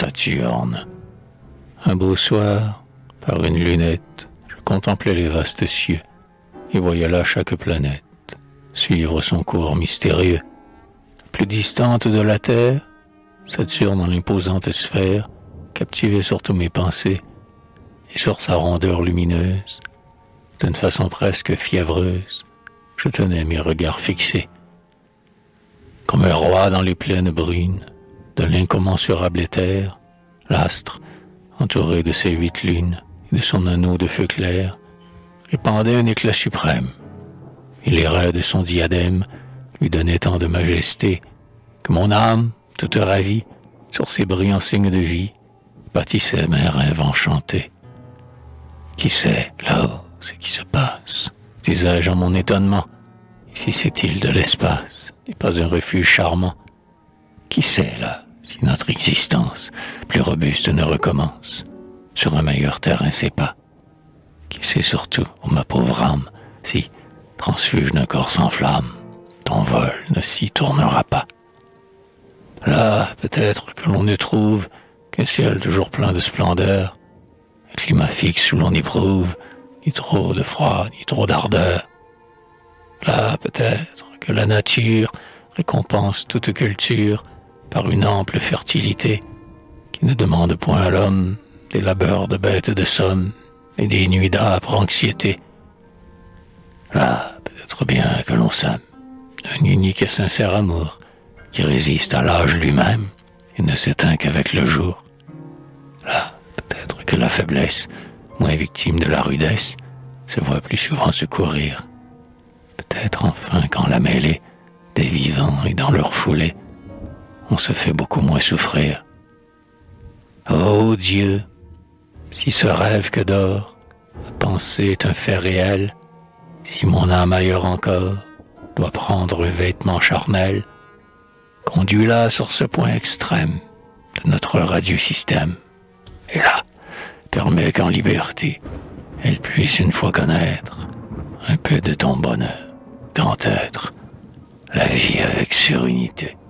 Saturne. Un beau soir, par une lunette, je contemplais les vastes cieux et voyais là chaque planète suivre son cours mystérieux. Plus distante de la Terre, Saturne en l'imposante sphère captivait surtout mes pensées, et sur sa rondeur lumineuse, d'une façon presque fiévreuse, je tenais mes regards fixés. Comme un roi dans les plaines brunes de l'incommensurable éther, l'astre, entouré de ses 8 lunes et de son anneau de feu clair, répandait un éclat suprême, et les raies de son diadème lui donnaient tant de majesté que mon âme, toute ravie, sur ces brillants signes de vie, bâtissait mes rêves enchantés. Qui sait, là-haut, ce qui se passe, disais-je en mon étonnement, et si cette île de l'espace n'est pas un refuge charmant? Qui sait, là, si notre existence, plus robuste, ne recommence, sur un meilleur terrain c'est pas? Qui sait surtout, ô ma pauvre âme, si, transfuge d'un corps sans flamme, ton vol ne s'y tournera pas? Là, peut-être que l'on ne trouve qu'un ciel toujours plein de splendeur, un climat fixe où l'on éprouve ni trop de froid, ni trop d'ardeur. Là, peut-être que la nature récompense toute culture par une ample fertilité qui ne demande point à l'homme des labeurs de bêtes de somme et des nuits d'âpre anxiété. Là, peut-être bien que l'on s'aime d'un unique et sincère amour qui résiste à l'âge lui-même et ne s'éteint qu'avec le jour. Là, peut-être que la faiblesse, moins victime de la rudesse, se voit plus souvent secourir. Peut-être enfin qu'en la mêlée des vivants et dans leur foulée, on se fait beaucoup moins souffrir. Ô Dieu, si ce rêve que dort, ma pensée est un fait réel, si mon âme ailleurs encore doit prendre un vêtement charnel, conduis-la sur ce point extrême de notre radieux système, et là, permets qu'en liberté, elle puisse une fois connaître un peu de ton bonheur, grand être, la vie avec sérénité.